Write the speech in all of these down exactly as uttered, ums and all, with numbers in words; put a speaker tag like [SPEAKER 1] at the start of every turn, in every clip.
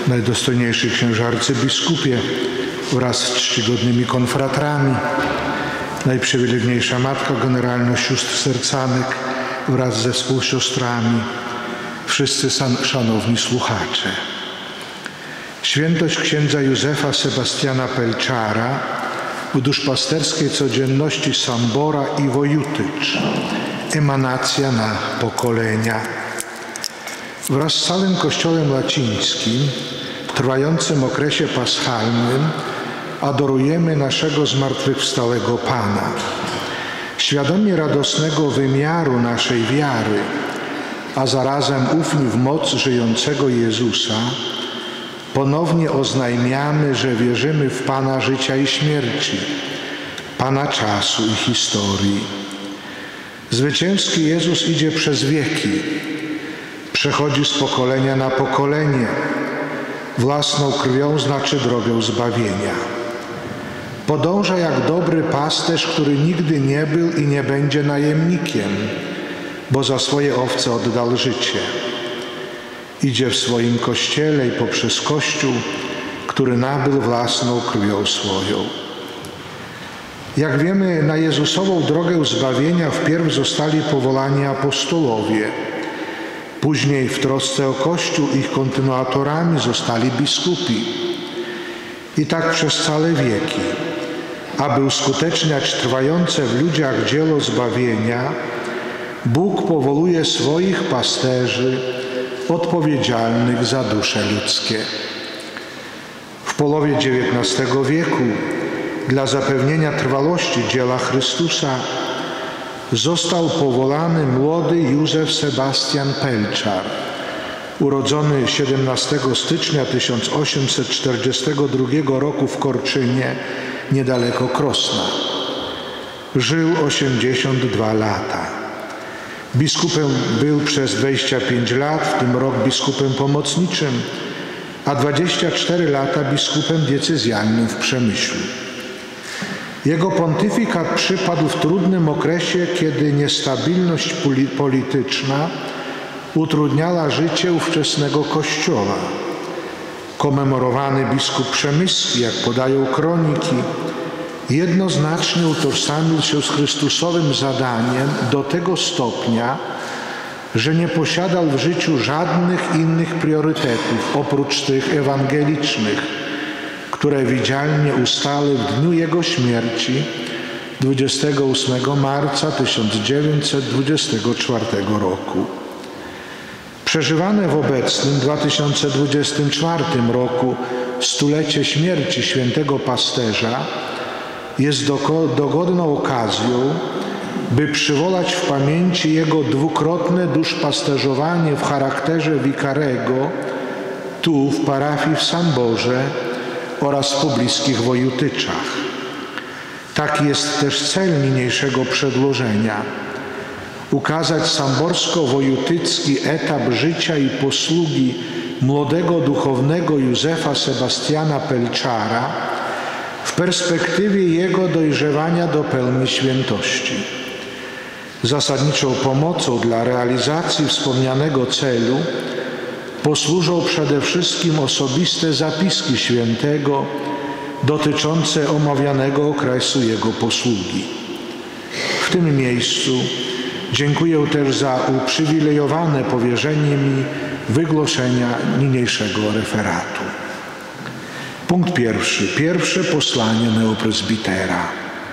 [SPEAKER 1] najdostojniejszy księże arcybiskupie wraz z czcigodnymi konfratrami, najprzywileżniejsza Matka Generalna Sióstr Sercanek wraz ze współsiostrami, wszyscy szanowni słuchacze. Świętość księdza Józefa Sebastiana Pelczara w duszpasterskiej codzienności Sambora i Wojutycz, emanacja na pokolenia. Wraz z całym Kościołem łacińskim w trwającym okresie paschalnym adorujemy naszego zmartwychwstałego Pana. Świadomie radosnego wymiaru naszej wiary, a zarazem ufni w moc żyjącego Jezusa, ponownie oznajmiamy, że wierzymy w Pana życia i śmierci, Pana czasu i historii. Zwycięski Jezus idzie przez wieki, przechodzi z pokolenia na pokolenie, własną krwią znaczy drogę zbawienia. Podąża jak dobry pasterz, który nigdy nie był i nie będzie najemnikiem, bo za swoje owce oddał życie. Idzie w swoim Kościele i poprzez Kościół, który nabył własną krwią swoją. Jak wiemy, na Jezusową drogę zbawienia wpierw zostali powołani apostołowie. Później w trosce o Kościół ich kontynuatorami zostali biskupi. I tak przez całe wieki, aby uskuteczniać trwające w ludziach dzieło zbawienia, Bóg powołuje swoich pasterzy odpowiedzialnych za dusze ludzkie. W połowie dziewiętnastego wieku dla zapewnienia trwałości dzieła Chrystusa został powołany młody Józef Sebastian Pelczar, urodzony siedemnastego stycznia tysiąc osiemset czterdziestego drugiego roku w Korczynie, niedaleko Krosna. Żył osiemdziesiąt dwa lata. Biskupem był przez dwadzieścia pięć lat, w tym rok biskupem pomocniczym, a dwadzieścia cztery lata biskupem diecezjalnym w Przemyślu. Jego pontyfikat przypadł w trudnym okresie, kiedy niestabilność polityczna utrudniała życie ówczesnego Kościoła. Komemorowany biskup przemyski, jak podają kroniki, jednoznacznie utożsamił się z Chrystusowym zadaniem do tego stopnia, że nie posiadał w życiu żadnych innych priorytetów oprócz tych ewangelicznych, które widzialnie ustały w dniu jego śmierci dwudziestego ósmego marca tysiąc dziewięćset dwudziestego czwartego roku. Przeżywane w obecnym dwa tysiące dwudziestym czwartym roku stulecie śmierci świętego pasterza jest dogodną okazją, by przywołać w pamięci jego dwukrotne duszpasterzowanie w charakterze wikarego tu w parafii w Samborze oraz w pobliskich Wojutyczach. Taki jest też cel niniejszego przedłożenia. Ukazać samborsko-wojutycki etap życia i posługi młodego duchownego Józefa Sebastiana Pelczara w perspektywie jego dojrzewania do pełni świętości. Zasadniczą pomocą dla realizacji wspomnianego celu posłużą przede wszystkim osobiste zapiski świętego dotyczące omawianego okresu jego posługi. W tym miejscu dziękuję też za uprzywilejowane powierzenie mi wygłoszenia niniejszego referatu. Punkt pierwszy. Pierwsze posłanie neoprezbitera.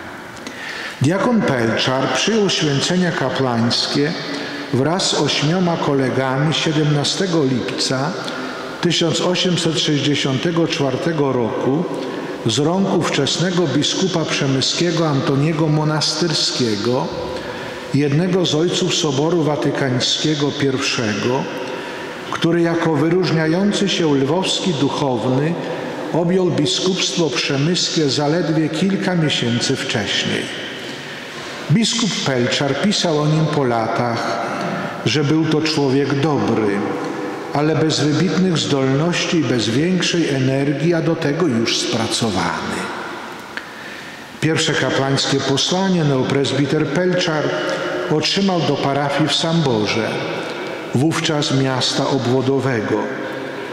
[SPEAKER 1] Diakon Pelczar przyjął święcenia kaplańskie wraz z ośmioma kolegami siedemnastego lipca tysiąc osiemset sześćdziesiątego czwartego roku z rąk ówczesnego biskupa przemyskiego Antoniego Monastyrskiego, jednego z ojców Soboru Watykańskiego pierwszego, który jako wyróżniający się lwowski duchowny objął biskupstwo przemyskie zaledwie kilka miesięcy wcześniej. Biskup Pelczar pisał o nim po latach, że był to człowiek dobry, ale bez wybitnych zdolności i bez większej energii, a do tego już spracowany. Pierwsze kaplańskie posłanie neoprezbiter Pelczar otrzymał do parafii w Samborze, wówczas miasta obwodowego.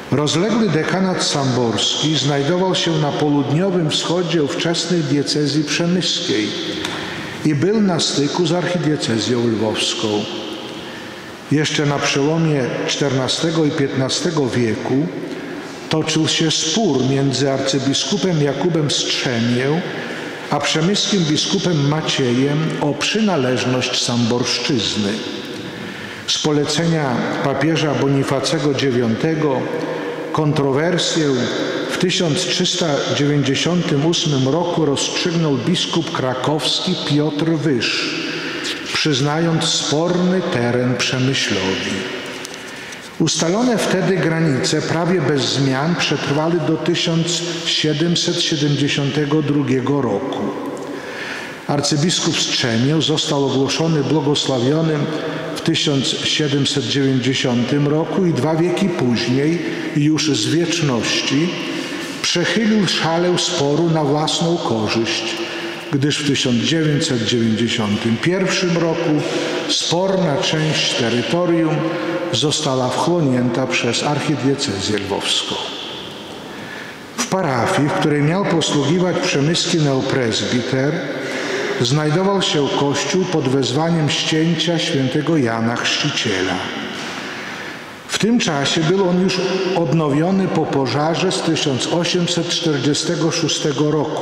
[SPEAKER 1] Rozległy dekanat samborski znajdował się na południowym wschodzie ówczesnej diecezji przemyskiej i był na styku z archidiecezją lwowską. Jeszcze na przełomie czternastego i piętnastego wieku toczył się spór między arcybiskupem Jakubem Strzemię a przemyskim biskupem Maciejem o przynależność samborszczyzny. Z polecenia papieża Bonifacego dziewiątego kontrowersję w tysiąc trzysta dziewięćdziesiątym ósmym roku rozstrzygnął biskup krakowski Piotr Wyż, przyznając sporny teren Przemyślowi. Ustalone wtedy granice prawie bez zmian przetrwały do tysiąc siedemset siedemdziesiątego drugiego roku. Arcybiskup Strzemię został ogłoszony błogosławionym w tysiąc siedemset dziewięćdziesiątym roku i dwa wieki później, już z wieczności, przechylił szalę sporu na własną korzyść, gdyż w tysiąc dziewięćset dziewięćdziesiątym pierwszym roku sporna część terytorium została wchłonięta przez archidiecezję lwowską. W parafii, w której miał posługiwać przemyski neopresbiter, znajdował się kościół pod wezwaniem ścięcia świętego Jana Chrzciciela. W tym czasie był on już odnowiony po pożarze z tysiąc osiemset czterdziestego szóstego roku.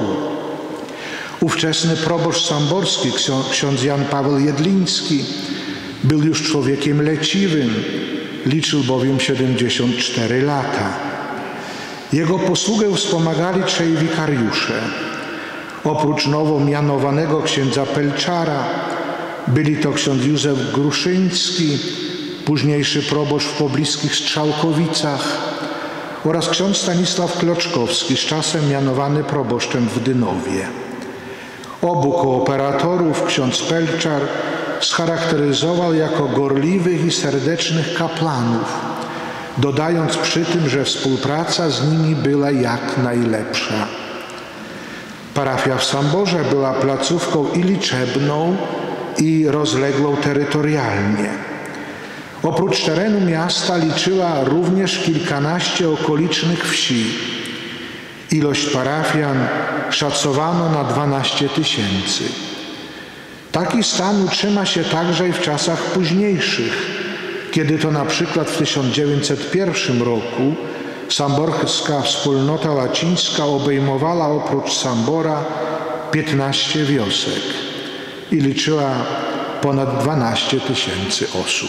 [SPEAKER 1] Ówczesny proboszcz samborski, ksiądz Jan Paweł Jedliński, był już człowiekiem leciwym, liczył bowiem siedemdziesiąt cztery lata. Jego posługę wspomagali trzej wikariusze. Oprócz nowo mianowanego księdza Pelczara byli to ksiądz Józef Gruszyński, późniejszy proboszcz w pobliskich Strzałkowicach, oraz ksiądz Stanisław Kloczkowski, z czasem mianowany proboszczem w Dynowie. Obu kooperatorów ksiądz Pelczar scharakteryzował jako gorliwych i serdecznych kaplanów, dodając przy tym, że współpraca z nimi była jak najlepsza. Parafia w Samborze była placówką i liczebną, i rozległą terytorialnie. Oprócz terenu miasta liczyła również kilkanaście okolicznych wsi. Ilość parafian szacowano na dwanaście tysięcy. Taki stan utrzyma się także i w czasach późniejszych, kiedy to na przykład w tysiąc dziewięćset pierwszym roku samborska wspólnota łacińska obejmowała oprócz Sambora piętnaście wiosek i liczyła ponad dwanaście tysięcy osób.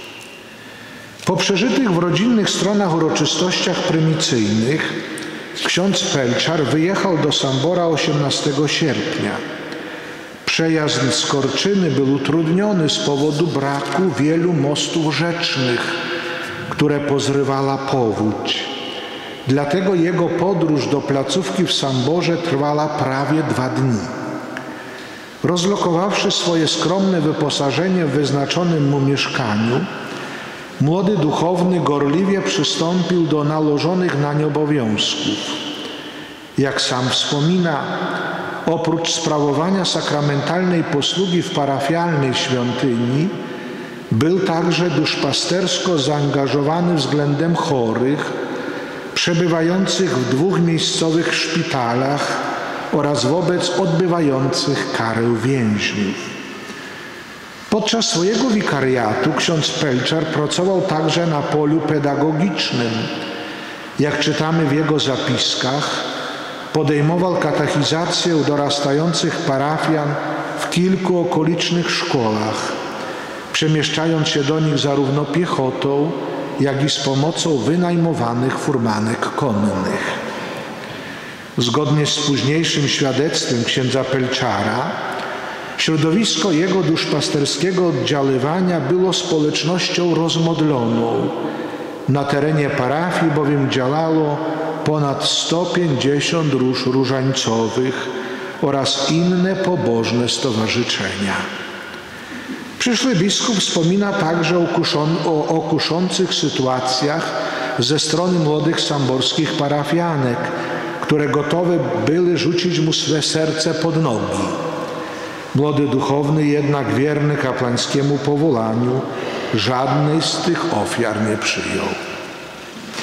[SPEAKER 1] Po przeżytych w rodzinnych stronach uroczystościach prymicyjnych ksiądz Pelczar wyjechał do Sambora osiemnastego sierpnia. Przejazd z Korczyny był utrudniony z powodu braku wielu mostów rzecznych, które pozrywała powódź. Dlatego jego podróż do placówki w Samborze trwała prawie dwa dni. Rozlokowawszy swoje skromne wyposażenie w wyznaczonym mu mieszkaniu, młody duchowny gorliwie przystąpił do nałożonych nań obowiązków. Jak sam wspomina, oprócz sprawowania sakramentalnej posługi w parafialnej świątyni, był także duszpastersko zaangażowany względem chorych, przebywających w dwóch miejscowych szpitalach oraz wobec odbywających karę więźniów. Podczas swojego wikariatu ksiądz Pelczar pracował także na polu pedagogicznym. Jak czytamy w jego zapiskach, podejmował katechizację dorastających parafian w kilku okolicznych szkołach, przemieszczając się do nich zarówno piechotą, jak i z pomocą wynajmowanych furmanek konnych. Zgodnie z późniejszym świadectwem księdza Pelczara, środowisko jego duszpasterskiego oddziaływania było społecznością rozmodloną. Na terenie parafii bowiem działało ponad sto pięćdziesiąt róż różańcowych oraz inne pobożne stowarzyszenia. Przyszły biskup wspomina także o, kuszon, o, o kuszących sytuacjach ze strony młodych samborskich parafianek, które gotowe były rzucić mu swe serce pod nogi. Młody duchowny jednak wierny kapłańskiemu powołaniu żadnej z tych ofiar nie przyjął.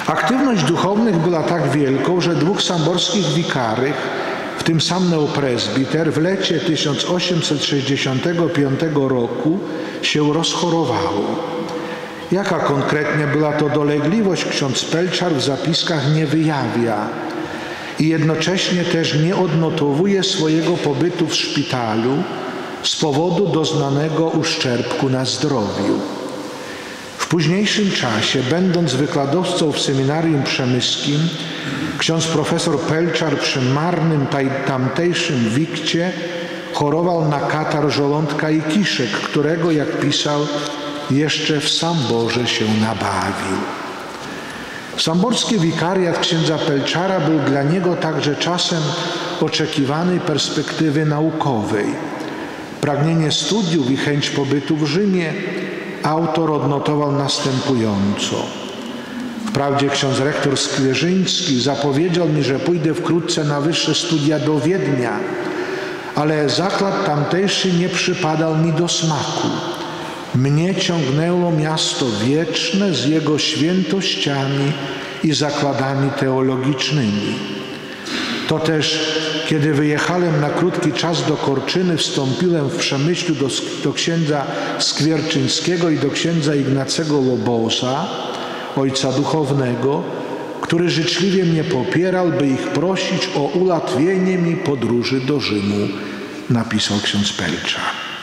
[SPEAKER 1] Aktywność duchownych była tak wielką, że dwóch samborskich wikarych, w tym sam neopresbiter, w lecie tysiąc osiemset sześćdziesiątego piątego roku się rozchorowało. Jaka konkretnie była to dolegliwość, ksiądz Pelczar w zapiskach nie wyjawia i jednocześnie też nie odnotowuje swojego pobytu w szpitalu z powodu doznanego uszczerbku na zdrowiu. W późniejszym czasie, będąc wykładowcą w seminarium przemyskim, ksiądz profesor Pelczar przy marnym tamtejszym wikcie chorował na katar żołądka i kiszek, którego, jak pisał, jeszcze w Samborze się nabawił. Samborski wikariat księdza Pelczara był dla niego także czasem oczekiwanej perspektywy naukowej. Pragnienie studiów i chęć pobytu w Rzymie autor odnotował następująco. Wprawdzie ksiądz rektor Skwierzyński zapowiedział mi, że pójdę wkrótce na wyższe studia do Wiednia, ale zakład tamtejszy nie przypadał mi do smaku. Mnie ciągnęło miasto wieczne z jego świętościami i zakładami teologicznymi. To też, kiedy wyjechałem na krótki czas do Korczyny, wstąpiłem w Przemyślu do, do księdza Skwierczyńskiego i do księdza Ignacego Loboza, ojca duchownego, który życzliwie mnie popierał, by ich prosić o ułatwienie mi podróży do Rzymu, napisał ksiądz Pelczar.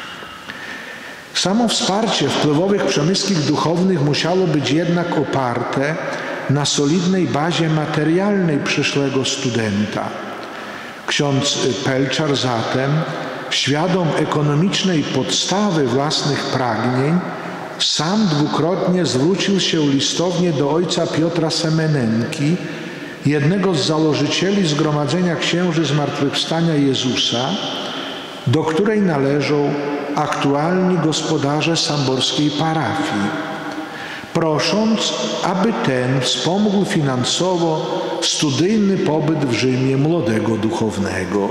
[SPEAKER 1] Samo wsparcie wpływowych przemyskich duchownych musiało być jednak oparte na solidnej bazie materialnej przyszłego studenta. Ksiądz Pelczar zatem, świadom ekonomicznej podstawy własnych pragnień, sam dwukrotnie zwrócił się listownie do ojca Piotra Semenenki, jednego z założycieli Zgromadzenia Księży Zmartwychwstania Jezusa, do której należą aktualni gospodarze samborskiej parafii, prosząc, aby ten wspomógł finansowo studyjny pobyt w Rzymie młodego duchownego.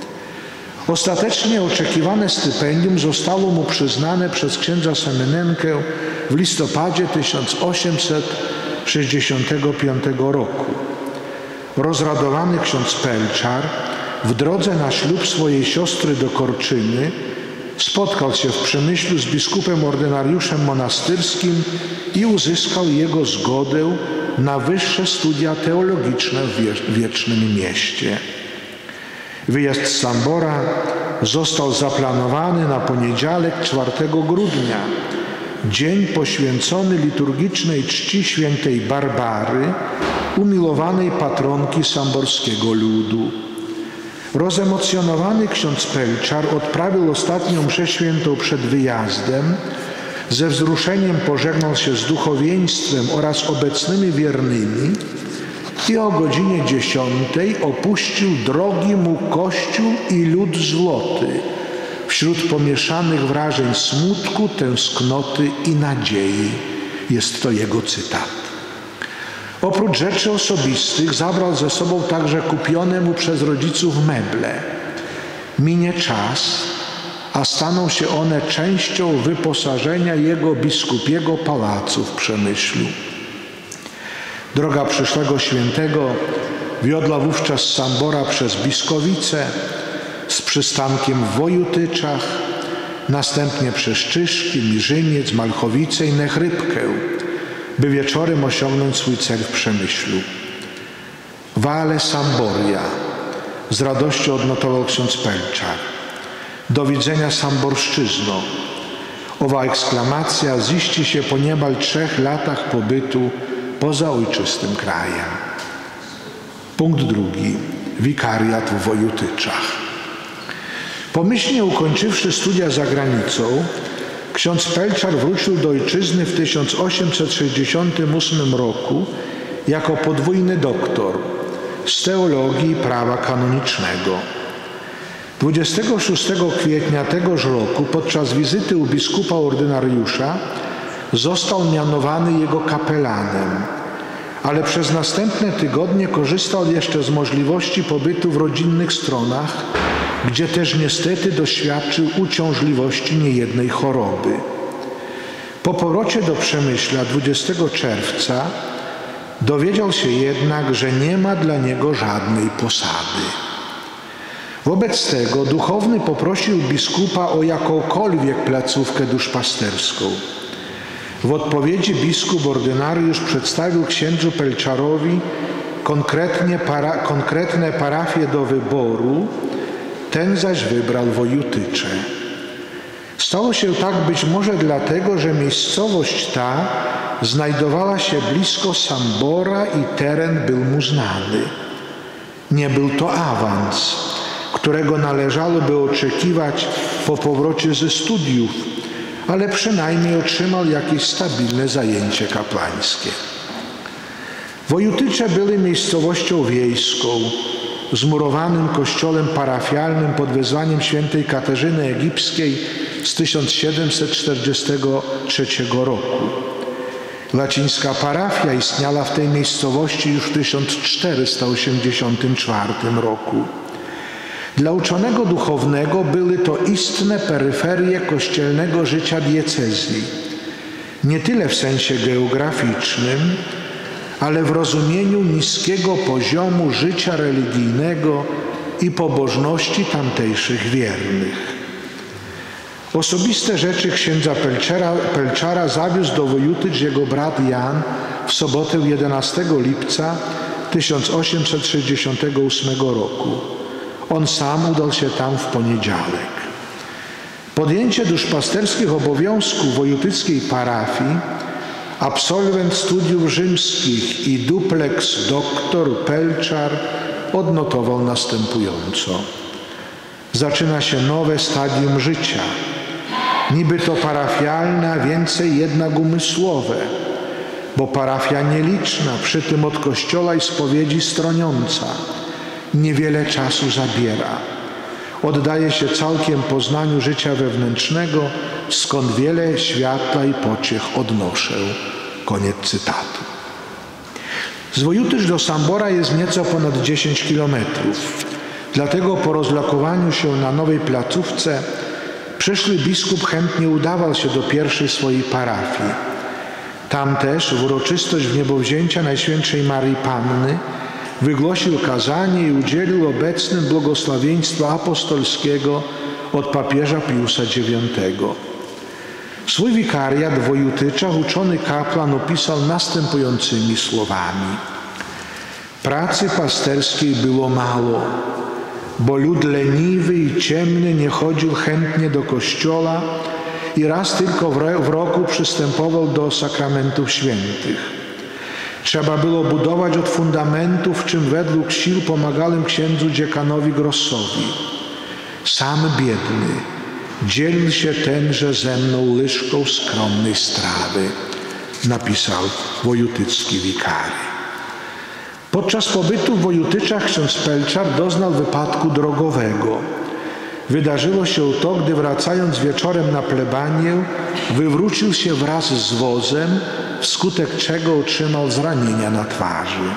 [SPEAKER 1] Ostatecznie oczekiwane stypendium zostało mu przyznane przez księdza Semenenkę w listopadzie tysiąc osiemset sześćdziesiątego piątego roku. Rozradowany ksiądz Pelczar w drodze na ślub swojej siostry do Korczyny spotkał się w Przemyślu z biskupem ordynariuszem monastyrskim i uzyskał jego zgodę na wyższe studia teologiczne w Wiecznym Mieście. Wyjazd z Sambora został zaplanowany na poniedziałek czwartego grudnia, dzień poświęcony liturgicznej czci świętej Barbary, umilowanej patronki samborskiego ludu. Rozemocjonowany ksiądz Pelczar odprawił ostatnią mszę świętą przed wyjazdem, ze wzruszeniem pożegnał się z duchowieństwem oraz obecnymi wiernymi i o godzinie dziesiątej opuścił drogi mu Kościół i lud złoty, wśród pomieszanych wrażeń smutku, tęsknoty i nadziei. Jest to jego cytat. Oprócz rzeczy osobistych zabrał ze sobą także kupione mu przez rodziców meble. Minie czas, a staną się one częścią wyposażenia jego biskupiego pałacu w Przemyślu. Droga przyszłego świętego wiodła wówczas z Sambora przez Biskowice, z przystankiem w Wojutyczach, następnie przez Czyszki, Mirzyniec, Malchowice i Nechrybkę, by wieczorem osiągnąć swój cel w Przemyślu. Vale Samboria, z radością odnotował ksiądz Pelczar. Do widzenia Samborszczyzno. Owa eksklamacja ziści się po niemal trzech latach pobytu poza ojczystym krajem. Punkt drugi. Wikariat w Wojutyczach. Pomyślnie ukończywszy studia za granicą, ksiądz Pelczar wrócił do ojczyzny w tysiąc osiemset sześćdziesiątym ósmym roku jako podwójny doktor z teologii i prawa kanonicznego. dwudziestego szóstego kwietnia tegoż roku podczas wizyty u biskupa ordynariusza został mianowany jego kapelanem, ale przez następne tygodnie korzystał jeszcze z możliwości pobytu w rodzinnych stronach, gdzie też niestety doświadczył uciążliwości niejednej choroby. Po powrocie do Przemyśla dwudziestego czerwca Dowiedział się jednak, że nie ma dla niego żadnej posady. Wobec tego duchowny poprosił biskupa o jakąkolwiek placówkę duszpasterską. W odpowiedzi biskup ordynariusz przedstawił księdzu Pelczarowi konkretnie para, konkretne parafie do wyboru, ten zaś wybrał Wojutycze. Stało się tak być może dlatego, że miejscowość ta znajdowała się blisko Sambora i teren był mu znany. Nie był to awans, którego należałoby oczekiwać po powrocie ze studiów, ale przynajmniej otrzymał jakieś stabilne zajęcie kaplańskie. Wojutycze były miejscowością wiejską, zmurowanym kościołem parafialnym pod wezwaniem świętej Katarzyny Egipskiej z tysiąc siedemset czterdziestego trzeciego roku. Łacińska parafia istniała w tej miejscowości już w tysiąc czterysta osiemdziesiątym czwartym roku. Dla uczonego duchownego były to istne peryferie kościelnego życia diecezji, nie tyle w sensie geograficznym, ale w rozumieniu niskiego poziomu życia religijnego i pobożności tamtejszych wiernych. Osobiste rzeczy księdza Pelczara, Pelczara zawiózł do Wojutycz jego brat Jan w sobotę jedenastego lipca tysiąc osiemset sześćdziesiątego ósmego roku. On sam udał się tam w poniedziałek. Podjęcie duszpasterskich obowiązków wojutyckiej parafii absolwent studiów rzymskich i duplex doktor Pelczar odnotował następująco. Zaczyna się nowe stadium życia. Niby to parafialne, a więcej jednak umysłowe, bo parafia nieliczna, przy tym od kościoła i spowiedzi stroniąca, niewiele czasu zabiera. Oddaje się całkiem poznaniu życia wewnętrznego, skąd wiele światła i pociech odnoszę. Koniec cytatu. Z Wojutycz do Sambora jest nieco ponad dziesięć kilometrów. Dlatego po rozlokowaniu się na nowej placówce przyszły biskup chętnie udawał się do pierwszej swojej parafii. Tam też w uroczystość wniebowzięcia Najświętszej Maryi Panny wygłosił kazanie i udzielił obecnym błogosławieństwa apostolskiego od papieża Piusa dziewiątego. Swój wikariat w Wojutyczach uczony kapłan opisał następującymi słowami. Pracy pasterskiej było mało, bo lud leniwy i ciemny nie chodził chętnie do kościoła i raz tylko w roku przystępował do sakramentów świętych. Trzeba było budować od fundamentów, w czym według sił pomagałem księdzu dziekanowi Grossowi. Sam biedny dzielił się tenże ze mną łyżką skromnej strawy, napisał wojutycki wikary. Podczas pobytu w Wojutyczach ksiądz Pelczar doznał wypadku drogowego. Wydarzyło się to, gdy wracając wieczorem na plebanię, wywrócił się wraz z wozem, wskutek czego otrzymał zranienia na twarzy.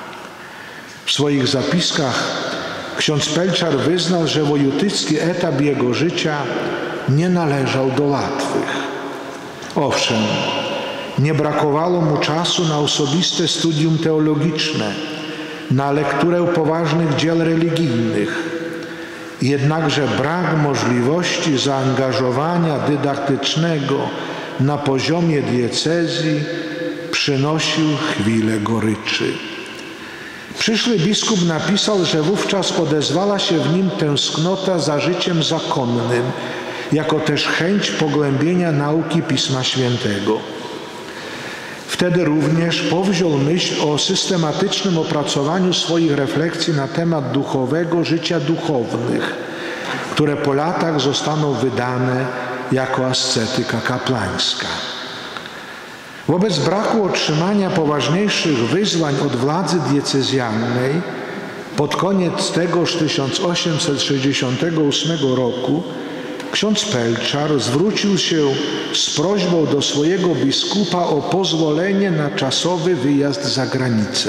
[SPEAKER 1] W swoich zapiskach ksiądz Pelczar wyznał, że wojutycki etap jego życia nie należał do łatwych. Owszem, nie brakowało mu czasu na osobiste studium teologiczne, na lekturę poważnych dzieł religijnych. Jednakże brak możliwości zaangażowania dydaktycznego na poziomie diecezji przynosił chwilę goryczy. Przyszły biskup napisał, że wówczas odezwała się w nim tęsknota za życiem zakonnym, jako też chęć pogłębienia nauki Pisma Świętego. Wtedy również powziął myśl o systematycznym opracowaniu swoich refleksji na temat duchowego życia duchownych, które po latach zostaną wydane jako ascetyka kaplańska. Wobec braku otrzymania poważniejszych wyzwań od władzy diecezjalnej pod koniec tegoż tysiąc osiemset sześćdziesiątego ósmego roku ksiądz Pelczar zwrócił się z prośbą do swojego biskupa o pozwolenie na czasowy wyjazd za granicę.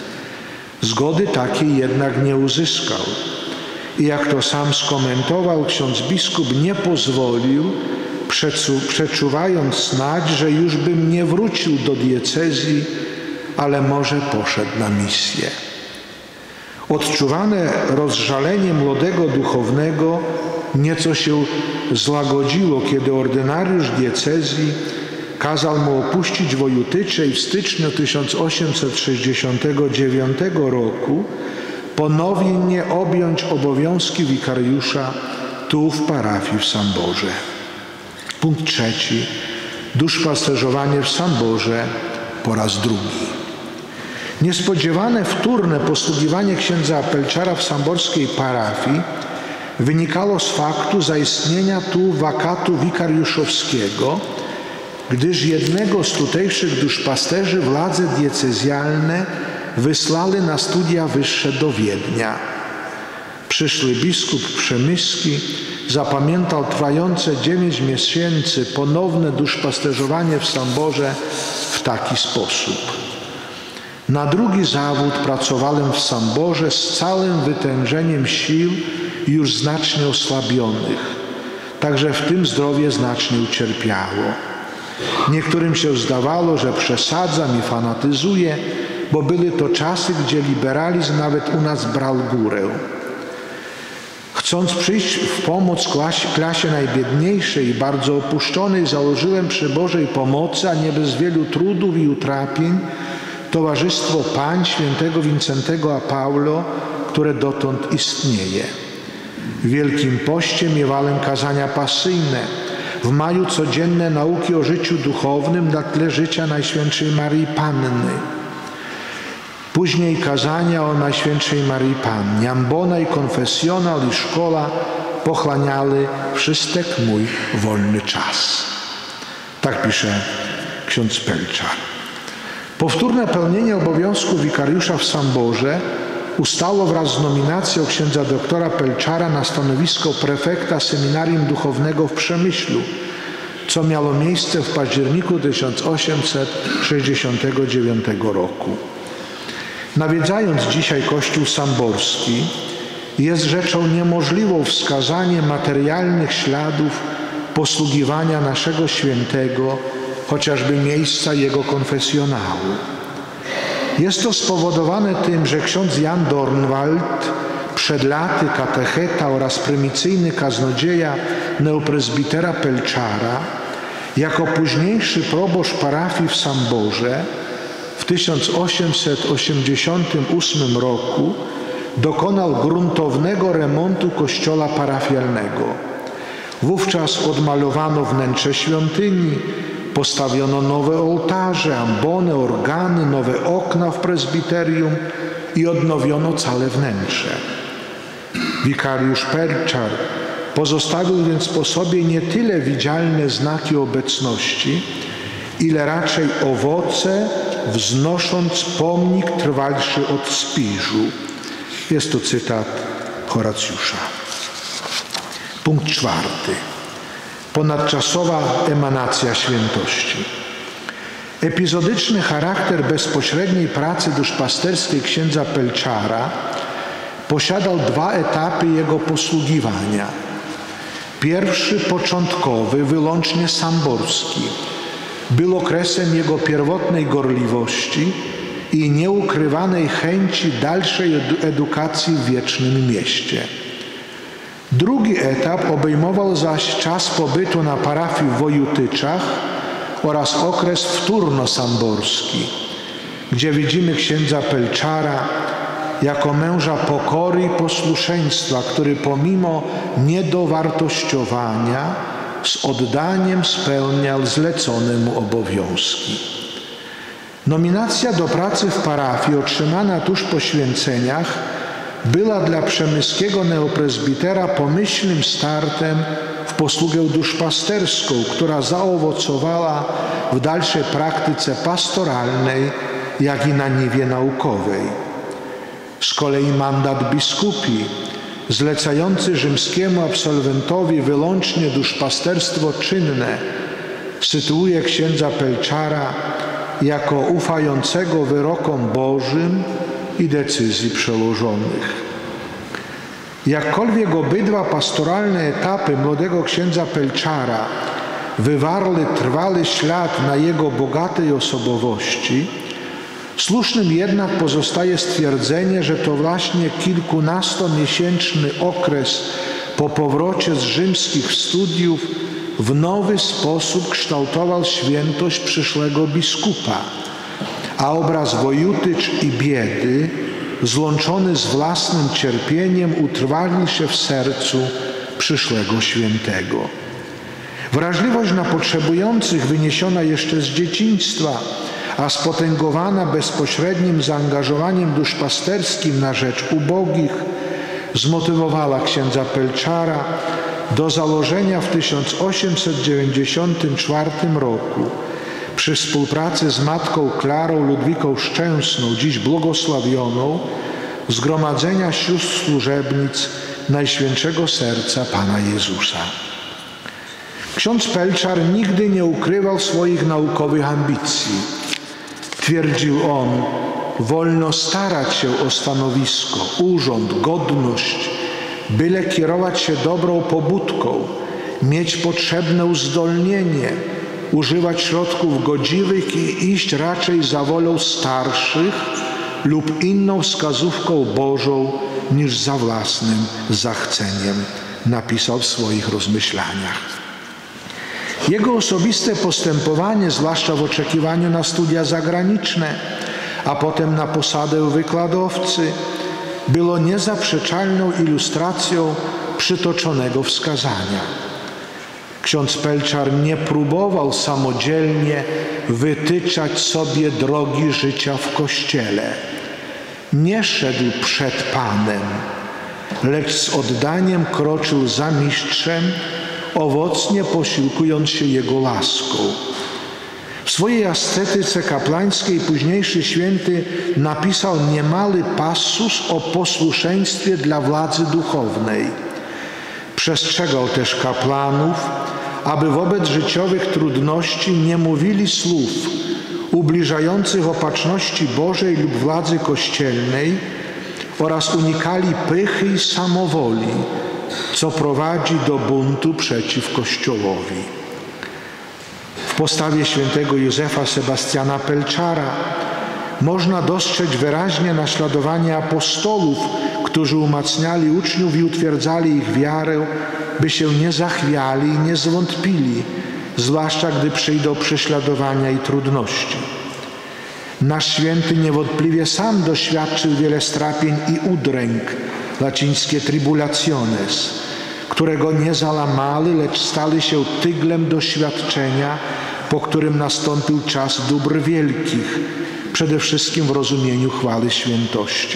[SPEAKER 1] Zgody takiej jednak nie uzyskał. I jak to sam skomentował, ksiądz biskup nie pozwolił, przeczuwając snadź, że już bym nie wrócił do diecezji, ale może poszedł na misję. Odczuwane rozżalenie młodego duchownego nieco się złagodziło, kiedy ordynariusz diecezji kazał mu opuścić Wojutycze i w styczniu tysiąc osiemset sześćdziesiątego dziewiątego roku ponownie objąć obowiązki wikariusza tu w parafii w Samborze. Punkt trzeci. Duszpasterzowanie w Samborze po raz drugi. Niespodziewane wtórne posługiwanie księdza Pelczara w samborskiej parafii wynikało z faktu zaistnienia tu wakatu wikariuszowskiego, gdyż jednego z tutejszych duszpasterzy władze diecezjalne wysłali na studia wyższe do Wiednia. Przyszły biskup Przemyski zapamiętał trwające dziewięć miesięcy ponowne duszpasterzowanie w Samborze w taki sposób. Na drugi zawód pracowałem w Samborze z całym wytężeniem sił już znacznie osłabionych, także w tym zdrowie znacznie ucierpiało. Niektórym się zdawało, że przesadzam i fanatyzuję, bo były to czasy, gdzie liberalizm nawet u nas brał górę. Chcąc przyjść w pomoc klasie, klasie najbiedniejszej i bardzo opuszczonej, założyłem przy Bożej pomocy, a nie bez wielu trudów i utrapień, Towarzystwo Pań Świętego Wincentego a Paulo, które dotąd istnieje. W Wielkim Poście miewałem kazania pasyjne, w maju codzienne nauki o życiu duchownym na tle życia Najświętszej Maryi Panny. Później kazania o Najświętszej Maryi Pannie. Ambona i konfesjonal i szkoła pochlaniały wszystek mój wolny czas. Tak pisze ksiądz Pelczar. Powtórne pełnienie obowiązku wikariusza w Samborze ustało wraz z nominacją księdza doktora Pelczara na stanowisko prefekta seminarium duchownego w Przemyślu, co miało miejsce w październiku tysiąc osiemset sześćdziesiątego dziewiątego roku. Nawiedzając dzisiaj Kościół Samborski, jest rzeczą niemożliwą wskazanie materialnych śladów posługiwania naszego świętego, chociażby miejsca jego konfesjonału. Jest to spowodowane tym, że ksiądz Jan Dornwald, przed laty katecheta oraz prymicyjny kaznodzieja neoprezbitera Pelczara, jako późniejszy proboszcz parafii w Samborze w tysiąc osiemset osiemdziesiątym ósmym roku dokonał gruntownego remontu kościoła parafialnego. Wówczas odmalowano wnętrze świątyni, postawiono nowe ołtarze, ambony, organy, nowe okna w prezbiterium i odnowiono całe wnętrze. Wikariusz Pelczar pozostawił więc po sobie nie tyle widzialne znaki obecności, ile raczej owoce, wznosząc pomnik trwalszy od Spiżu. Jest to cytat Horacjusza. Punkt czwarty. Ponadczasowa emanacja świętości. Epizodyczny charakter bezpośredniej pracy duszpasterskiej księdza Pelczara posiadał dwa etapy jego posługiwania. Pierwszy, początkowy, wyłącznie samborski, był okresem jego pierwotnej gorliwości i nieukrywanej chęci dalszej edukacji w wiecznym mieście. Drugi etap obejmował zaś czas pobytu na parafii w Wojutyczach oraz okres wtórno-samborski, gdzie widzimy księdza Pelczara jako męża pokory i posłuszeństwa, który pomimo niedowartościowania z oddaniem spełniał zlecone mu obowiązki. Nominacja do pracy w parafii otrzymana tuż po święceniach była dla przemyskiego neoprezbitera pomyślnym startem w posługę duszpasterską, która zaowocowała w dalszej praktyce pastoralnej, jak i na niwie naukowej. Z kolei mandat biskupi, zlecający rzymskiemu absolwentowi wyłącznie duszpasterstwo czynne, sytuuje księdza Pelczara jako ufającego wyrokom Bożym i decyzji przełożonych. Jakkolwiek obydwa pastoralne etapy młodego księdza Pelczara wywarły trwały ślad na jego bogatej osobowości, Słusznym jednak pozostaje stwierdzenie, że to właśnie kilkunastomiesięczny okres po powrocie z rzymskich studiów w nowy sposób kształtował świętość przyszłego biskupa, a obraz wojutycz i biedy, złączony z własnym cierpieniem, utrwalił się w sercu przyszłego świętego. Wrażliwość na potrzebujących, wyniesiona jeszcze z dzieciństwa, a spotęgowana bezpośrednim zaangażowaniem duszpasterskim na rzecz ubogich, zmotywowała księdza Pelczara do założenia w tysiąc osiemset dziewięćdziesiątym czwartym roku przy współpracy z matką Klarą Ludwiką Szczęsną, dziś błogosławioną, Zgromadzenia Sióstr Służebnic Najświętszego Serca Pana Jezusa. Ksiądz Pelczar nigdy nie ukrywał swoich naukowych ambicji. Twierdził on: wolno starać się o stanowisko, urząd, godność, byle kierować się dobrą pobudką, mieć potrzebne uzdolnienie, używać środków godziwych i iść raczej za wolą starszych lub inną wskazówką Bożą niż za własnym zachceniem, napisał w swoich rozmyślaniach. Jego osobiste postępowanie, zwłaszcza w oczekiwaniu na studia zagraniczne, a potem na posadę wykładowcy, było niezaprzeczalną ilustracją przytoczonego wskazania. Ksiądz Pelczar nie próbował samodzielnie wytyczać sobie drogi życia w Kościele. Nie szedł przed Panem, lecz z oddaniem kroczył za mistrzem, owocnie posiłkując się Jego łaską. W swojej ascetyce kaplańskiej późniejszy święty napisał niemały passus o posłuszeństwie dla władzy duchownej. Przestrzegał też kapłanów, aby wobec życiowych trudności nie mówili słów ubliżających opatrzności Bożej lub władzy kościelnej oraz unikali pychy i samowoli, co prowadzi do buntu przeciw Kościołowi. W postawie świętego Józefa Sebastiana Pelczara można dostrzec wyraźnie naśladowanie apostołów, którzy umacniali uczniów i utwierdzali ich wiarę, by się nie zachwiali i nie zwątpili, zwłaszcza gdy przyjdą prześladowania i trudności. Nasz święty niewątpliwie sam doświadczył wiele strapień i udręk, łacińskie tribulationes, które go nie zalamały, lecz stały się tyglem doświadczenia, po którym nastąpił czas dóbr wielkich, przede wszystkim w rozumieniu chwały świętości.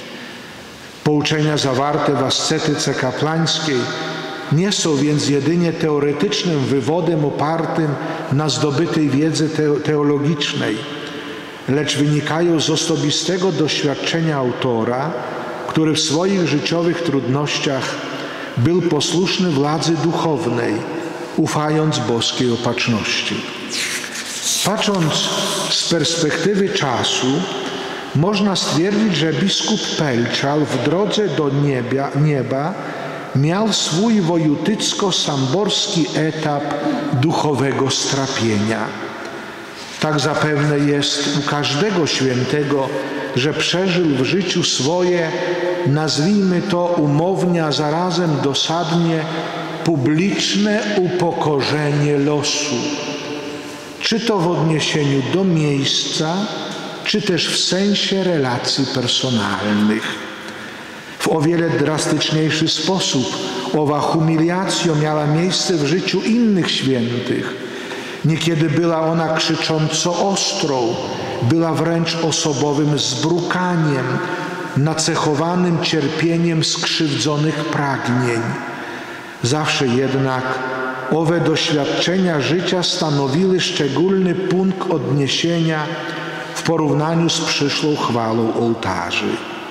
[SPEAKER 1] Pouczenia zawarte w ascetyce kaplańskiej nie są więc jedynie teoretycznym wywodem opartym na zdobytej wiedzy teologicznej, lecz wynikają z osobistego doświadczenia autora, który w swoich życiowych trudnościach był posłuszny władzy duchownej, ufając boskiej opatrzności. Patrząc z perspektywy czasu, można stwierdzić, że biskup Pelczar w drodze do nieba, nieba miał swój wojutycko-samborski etap duchowego strapienia. Tak zapewne jest u każdego świętego, że przeżył w życiu swoje, nazwijmy to umownie, a zarazem dosadnie, publiczne upokorzenie losu. Czy to w odniesieniu do miejsca, czy też w sensie relacji personalnych. W o wiele drastyczniejszy sposób owa humiliacja miała miejsce w życiu innych świętych. Niekiedy była ona krzycząco ostrą, była wręcz osobowym zbrukaniem, nacechowanym cierpieniem skrzywdzonych pragnień. Zawsze jednak owe doświadczenia życia stanowiły szczególny punkt odniesienia w porównaniu z przyszłą chwałą ołtarzy.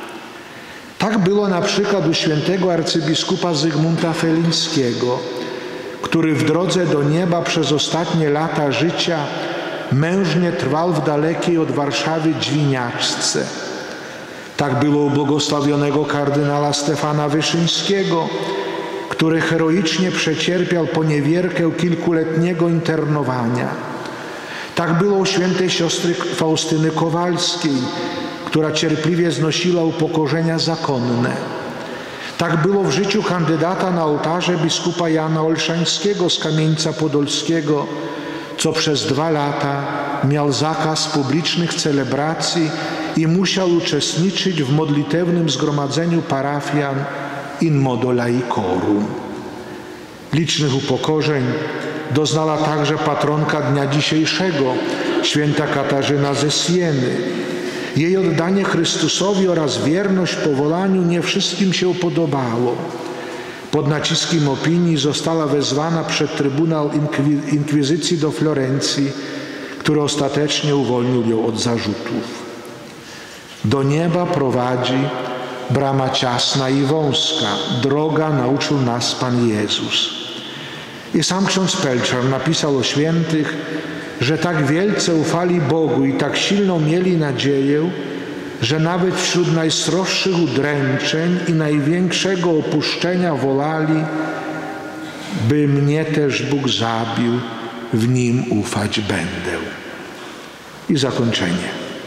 [SPEAKER 1] Tak było na przykład u świętego arcybiskupa Zygmunta Felińskiego, który w drodze do nieba przez ostatnie lata życia mężnie trwał w dalekiej od Warszawy Dźwiniaczce. Tak było u błogosławionego kardynała Stefana Wyszyńskiego, który heroicznie przecierpiał poniewierkę kilkuletniego internowania. Tak było u świętej siostry Faustyny Kowalskiej, która cierpliwie znosiła upokorzenia zakonne. Tak było w życiu kandydata na ołtarze biskupa Jana Olszańskiego z Kamieńca Podolskiego, co przez dwa lata miał zakaz publicznych celebracji i musiał uczestniczyć w modlitewnym zgromadzeniu parafian in modo laikorum. Licznych upokorzeń doznała także patronka dnia dzisiejszego, święta Katarzyna ze Sieny. Jej oddanie Chrystusowi oraz wierność powolaniu nie wszystkim się podobało. Pod naciskiem opinii została wezwana przed Trybunał Inkwizycji do Florencji, który ostatecznie uwolnił ją od zarzutów. Do nieba prowadzi brama ciasna i wąska, droga nauczył nas Pan Jezus. I sam ksiądz Pelczar napisał o świętych, że tak wielce ufali Bogu i tak silną mieli nadzieję, że nawet wśród najsroższych udręczeń i największego opuszczenia wolali, by mnie też Bóg zabił, w Nim ufać będę. I zakończenie.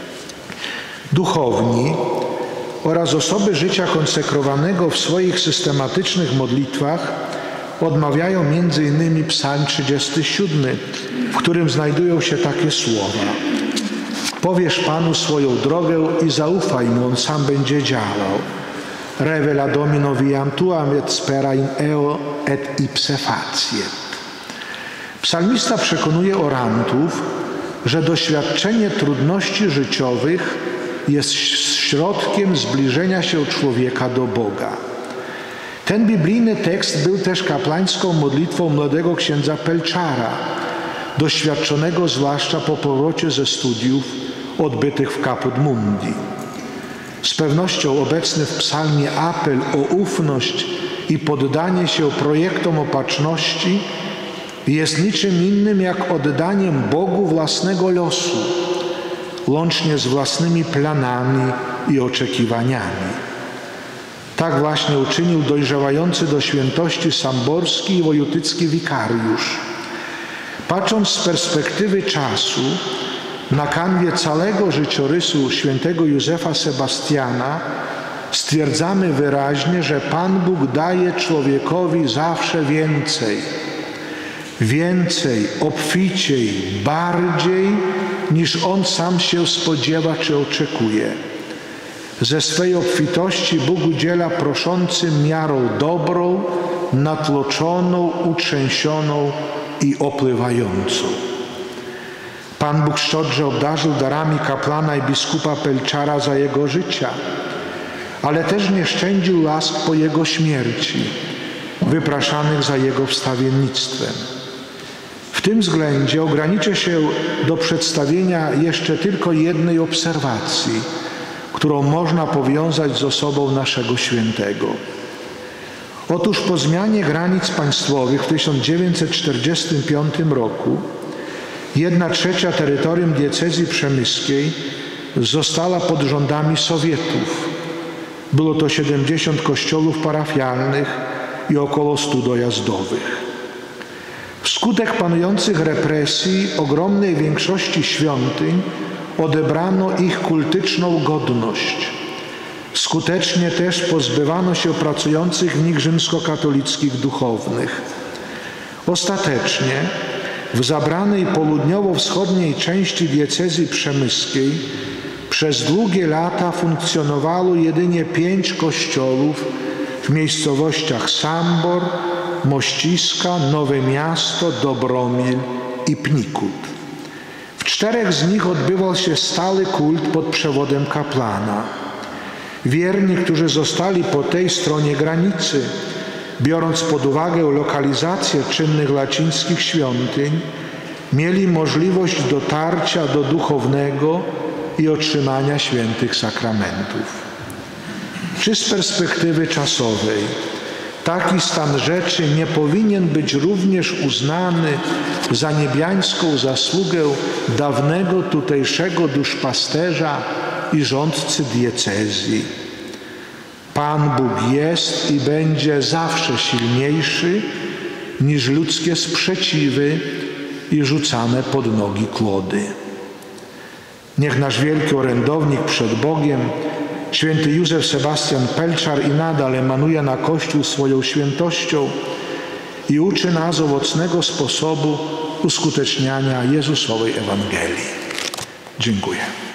[SPEAKER 1] Duchowni oraz osoby życia konsekrowanego w swoich systematycznych modlitwach odmawiają między innymi Psalm trzydziesty siódmy, w którym znajdują się takie słowa: Powiesz Panu swoją drogę i zaufaj Mu, On sam będzie działał. Revela Domino viam tuam et spera in eo et ipse faciet. Psalmista przekonuje orantów, że doświadczenie trudności życiowych jest środkiem zbliżenia się człowieka do Boga. Ten biblijny tekst był też kapłańską modlitwą młodego księdza Pelczara, doświadczonego zwłaszcza po powrocie ze studiów odbytych w Caput Mundi. Z pewnością obecny w psalmie apel o ufność i poddanie się projektom opatrzności jest niczym innym jak oddaniem Bogu własnego losu, łącznie z własnymi planami i oczekiwaniami. Tak właśnie uczynił dojrzewający do świętości samborski i wojutycki wikariusz. Patrząc z perspektywy czasu, na kanwie całego życiorysu świętego Józefa Sebastiana stwierdzamy wyraźnie, że Pan Bóg daje człowiekowi zawsze więcej. Więcej, obficiej, bardziej, niż on sam się spodziewa czy oczekuje. Ze swej obfitości Bóg udziela proszącym miarą dobrą, natłoczoną, utrzęsioną i opływającą. Pan Bóg szczodrze obdarzył darami kapłana i biskupa Pelczara za jego życia, ale też nie szczędził łask po jego śmierci, wypraszanych za jego wstawiennictwem. W tym względzie ograniczę się do przedstawienia jeszcze tylko jednej obserwacji, którą można powiązać z osobą naszego świętego. Otóż po zmianie granic państwowych w tysiąc dziewięćset czterdziestym piątym roku jedna trzecia terytorium diecezji przemyskiej została pod rządami Sowietów. Było to siedemdziesiąt kościołów parafialnych i około stu dojazdowych. Wskutek panujących represji ogromnej większości świątyń odebrano ich kultyczną godność. Skutecznie też pozbywano się pracujących w nich rzymskokatolickich duchownych. Ostatecznie w zabranej południowo-wschodniej części diecezji przemyskiej przez długie lata funkcjonowało jedynie pięć kościołów w miejscowościach Sambor, Mościska, Nowe Miasto, Dobromil i Pnikut. W czterech z nich odbywał się stały kult pod przewodem kapłana. Wierni, którzy zostali po tej stronie granicy, biorąc pod uwagę lokalizację czynnych łacińskich świątyń, mieli możliwość dotarcia do duchownego i otrzymania świętych sakramentów. Czy z perspektywy czasowej taki stan rzeczy nie powinien być również uznany za niebiańską zasługę dawnego tutejszego duszpasterza i rządcy diecezji? Pan Bóg jest i będzie zawsze silniejszy niż ludzkie sprzeciwy i rzucane pod nogi kłody. Niech nasz wielki orędownik przed Bogiem, święty Józef Sebastian Pelczar, i nadal emanuje na Kościół swoją świętością i uczy nas owocnego sposobu uskuteczniania Jezusowej Ewangelii. Dziękuję.